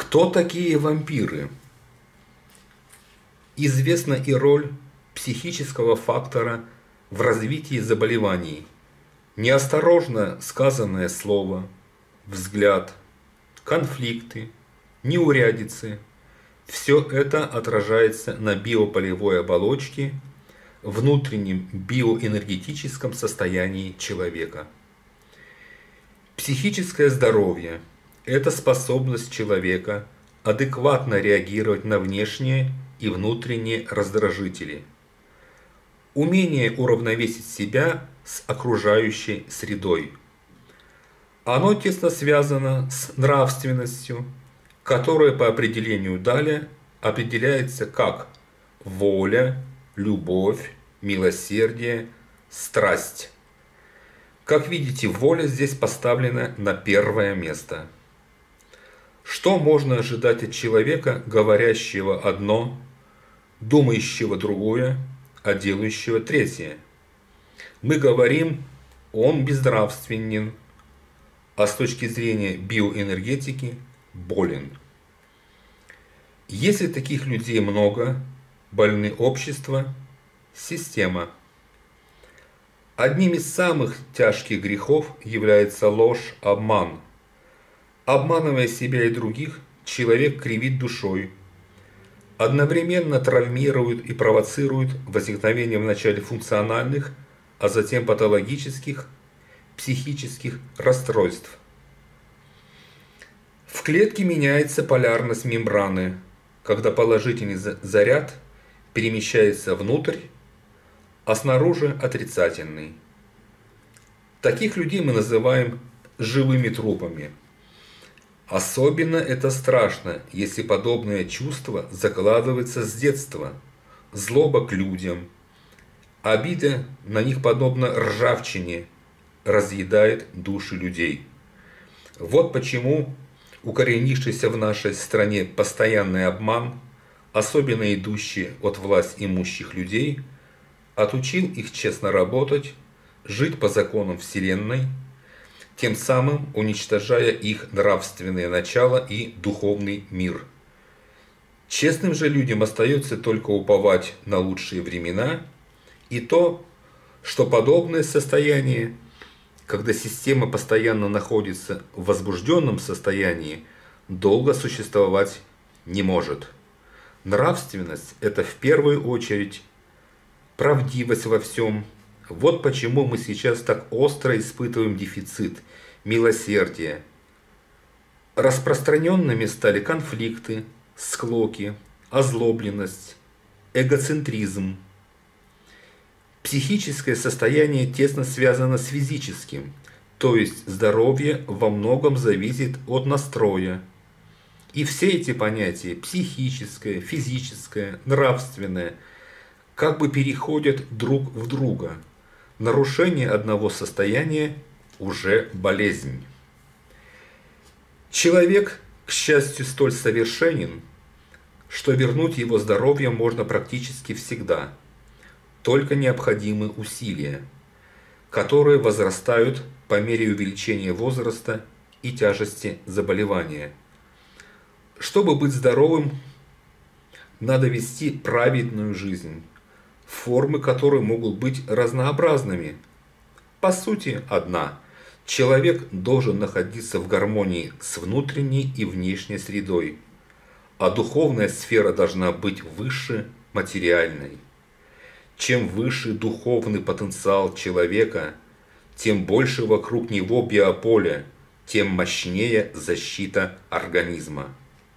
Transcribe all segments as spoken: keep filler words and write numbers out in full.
Кто такие вампиры? Известна и роль психического фактора в развитии заболеваний. Неосторожно сказанное слово, взгляд, конфликты, неурядицы – все это отражается на биополевой оболочке, внутреннем биоэнергетическом состоянии человека. Психическое здоровье – это способность человека адекватно реагировать на внешние и внутренние раздражители, умение уравновесить себя с окружающей средой. Оно тесно связано с нравственностью, которая по определению Даля определяется как воля, любовь, милосердие, страсть. Как видите, воля здесь поставлена на первое место. Что можно ожидать от человека, говорящего одно, думающего другое, а делающего третье? Мы говорим, он безнравственен, а с точки зрения биоэнергетики болен. Если таких людей много, больны общество, система. Одним из самых тяжких грехов является ложь, обман. Обманывая себя и других, человек кривит душой, одновременно травмирует и провоцирует возникновение вначале функциональных, а затем патологических, психических расстройств. В клетке меняется полярность мембраны, когда положительный заряд перемещается внутрь, а снаружи отрицательный. Таких людей мы называем живыми трупами. Особенно это страшно, если подобное чувство закладывается с детства. Злоба к людям, обида на них подобно ржавчине разъедает души людей. Вот почему укоренившийся в нашей стране постоянный обман, особенно идущий от власть имущих людей, отучил их честно работать, жить по законам Вселенной, тем самым уничтожая их нравственное начало и духовный мир. Честным же людям остается только уповать на лучшие времена и то, что подобное состояние, когда система постоянно находится в возбужденном состоянии, долго существовать не может. Нравственность – это в первую очередь правдивость во всем. Вот почему мы сейчас так остро испытываем дефицит милосердия. Распространенными стали конфликты, склоки, озлобленность, эгоцентризм. Психическое состояние тесно связано с физическим, то есть здоровье во многом зависит от настроя. И все эти понятия – психическое, физическое, нравственное – как бы переходят друг в друга. Нарушение одного состояния уже болезнь. Человек, к счастью, столь совершенен, что вернуть его здоровье можно практически всегда. Только необходимы усилия, которые возрастают по мере увеличения возраста и тяжести заболевания. Чтобы быть здоровым, надо вести праведную жизнь, формы которой могут быть разнообразными. По сути, одна. Человек должен находиться в гармонии с внутренней и внешней средой, а духовная сфера должна быть выше материальной. Чем выше духовный потенциал человека, тем больше вокруг него биополя, тем мощнее защита организма.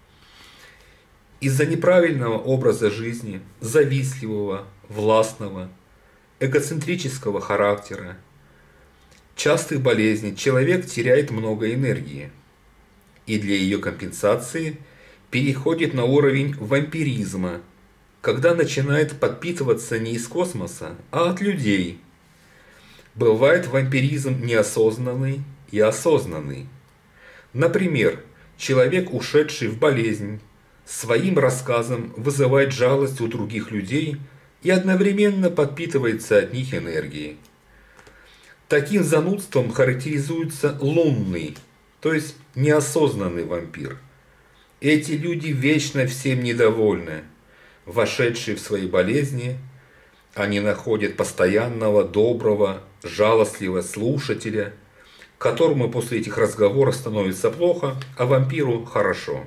Из-за неправильного образа жизни, завистливого, властного, эгоцентрического характера, частых болезней человек теряет много энергии и для ее компенсации переходит на уровень вампиризма, когда начинает подпитываться не из космоса, а от людей. Бывает вампиризм неосознанный и осознанный. Например, человек, ушедший в болезнь, своим рассказом вызывает жалость у других людей и одновременно подпитывается от них энергией. Таким занудством характеризуется лунный, то есть неосознанный вампир. Эти люди вечно всем недовольны. Вошедшие в свои болезни, они находят постоянного, доброго, жалостливого слушателя, которому после этих разговоров становится плохо, а вампиру хорошо.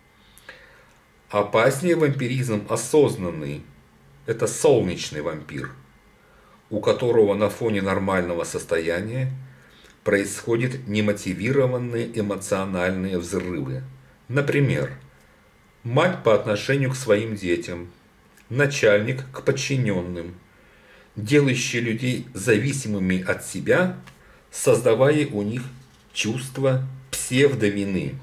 Опаснее вампиризм осознанный. Это солнечный вампир, у которого на фоне нормального состояния происходят немотивированные эмоциональные взрывы. Например, мать по отношению к своим детям, начальник к подчиненным, делающий людей зависимыми от себя, создавая у них чувство псевдовины.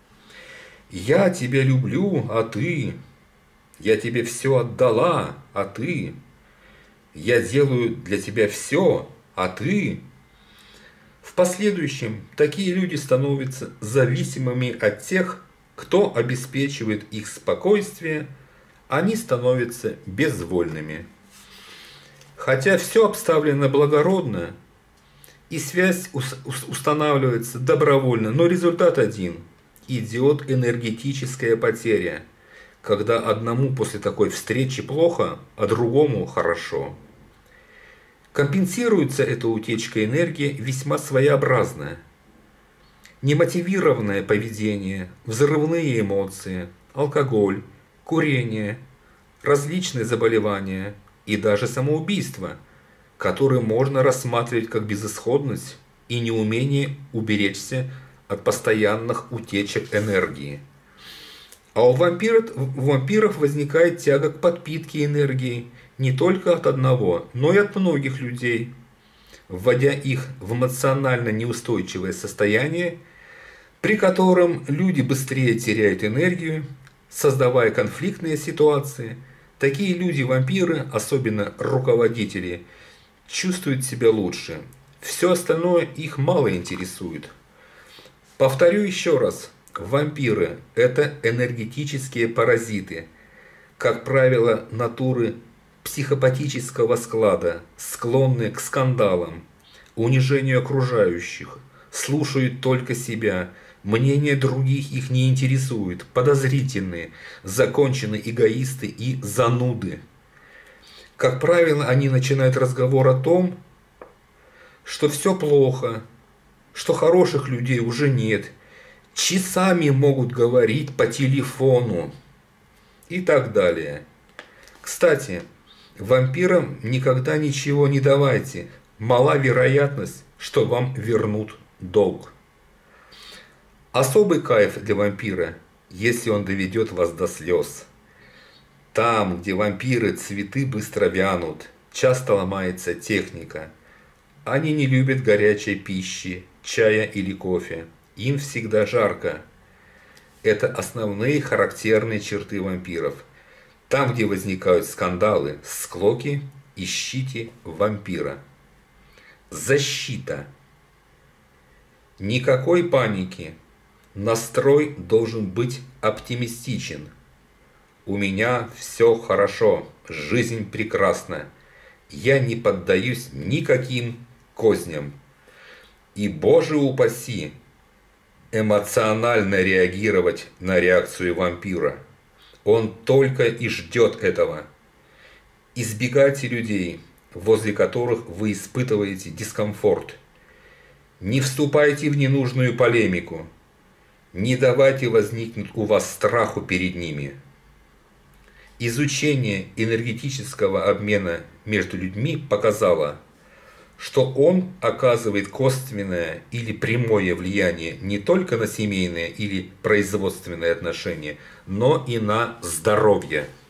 «Я тебя люблю, а ты? Я тебе все отдала, а ты? Я делаю для тебя все, а ты?» В последующем такие люди становятся зависимыми от тех, кто обеспечивает их спокойствие, они становятся безвольными. Хотя все обставлено благородно, и связь устанавливается добровольно, но результат один – идет энергетическая потеря, когда одному после такой встречи плохо, а другому хорошо. Компенсируется эта утечка энергии весьма своеобразно. Немотивированное поведение, взрывные эмоции, алкоголь, курение, различные заболевания и даже самоубийство, которые можно рассматривать как безысходность и неумение уберечься от постоянных утечек энергии. А у вампиров, у вампиров возникает тяга к подпитке энергии не только от одного, но и от многих людей, вводя их в эмоционально неустойчивое состояние, при котором люди быстрее теряют энергию, создавая конфликтные ситуации. Такие люди-вампиры, особенно руководители, чувствуют себя лучше. Все остальное их мало интересует. Повторю еще раз. Вампиры – это энергетические паразиты, как правило, натуры психопатического склада, склонные к скандалам, унижению окружающих, слушают только себя, мнение других их не интересует, подозрительные, законченные эгоисты и зануды. Как правило, они начинают разговор о том, что все плохо, что хороших людей уже нет, часами могут говорить по телефону и так далее. Кстати, вампирам никогда ничего не давайте, мала вероятность, что вам вернут долг. Особый кайф для вампира, если он доведет вас до слез. Там, где вампиры, цветы быстро вянут, часто ломается техника. Они не любят горячей пищи, чая или кофе. Им всегда жарко. Это основные характерные черты вампиров. Там, где возникают скандалы, склоки, ищите вампира. Защита. Никакой паники. Настрой должен быть оптимистичен. У меня все хорошо, жизнь прекрасна. Я не поддаюсь никаким козням. И, Боже упаси, эмоционально реагировать на реакцию вампира. Он только и ждет этого. Избегайте людей, возле которых вы испытываете дискомфорт. Не вступайте в ненужную полемику. Не давайте возникнуть у вас страху перед ними. Изучение энергетического обмена между людьми показало, что он оказывает косвенное или прямое влияние не только на семейные или производственные отношения, но и на здоровье.